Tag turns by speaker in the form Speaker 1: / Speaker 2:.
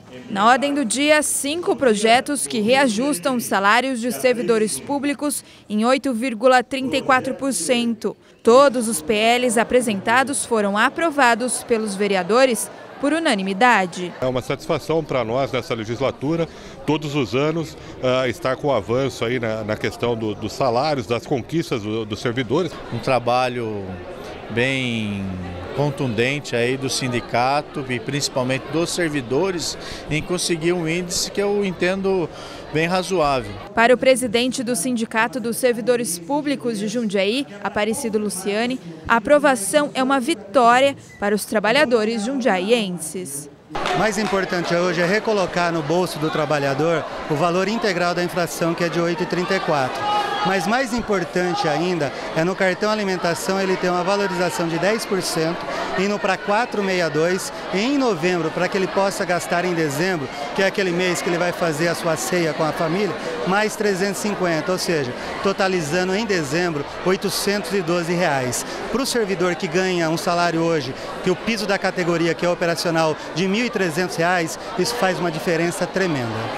Speaker 1: Na ordem do dia, 5 projetos que reajustam os salários de servidores públicos em 8,34%. Todos os PLs apresentados foram aprovados pelos vereadores por unanimidade.
Speaker 2: É uma satisfação para nós nessa legislatura, todos os anos, estar com o avanço aí na questão dos salários, das conquistas dos servidores.
Speaker 3: Um trabalho bem contundente aí do sindicato e principalmente dos servidores em conseguir um índice que eu entendo bem razoável.
Speaker 1: Para o presidente do Sindicato dos Servidores Públicos de Jundiaí, Aparecido Luciani, a aprovação é uma vitória para os trabalhadores jundiaienses.
Speaker 4: Mais importante hoje é recolocar no bolso do trabalhador o valor integral da inflação, que é de 8,34. Mas mais importante ainda é no cartão alimentação ele ter uma valorização de 10%, indo para 4,62 e em novembro, para que ele possa gastar em dezembro, que é aquele mês que ele vai fazer a sua ceia com a família, mais 350, ou seja, totalizando em dezembro R$ 812. Para o servidor que ganha um salário hoje, que o piso da categoria que é operacional de R$ 1.300, isso faz uma diferença tremenda.